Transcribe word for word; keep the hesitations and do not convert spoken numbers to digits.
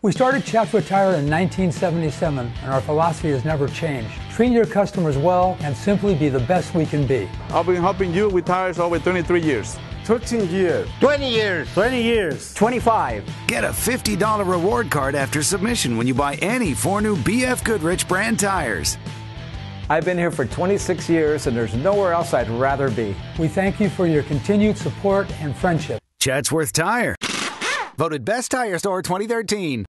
We started Chatsworth Tire in nineteen seventy-seven, and our philosophy has never changed. Treat your customers well and simply be the best we can be. I've been helping you with tires over twenty-three years. thirteen years. twenty years. twenty years. twenty-five. Get a fifty dollars reward card after submission when you buy any four new B F Goodrich brand tires. I've been here for twenty-six years, and there's nowhere else I'd rather be. We thank you for your continued support and friendship. Chatsworth Tire. Voted Best Tire Store twenty thirteen.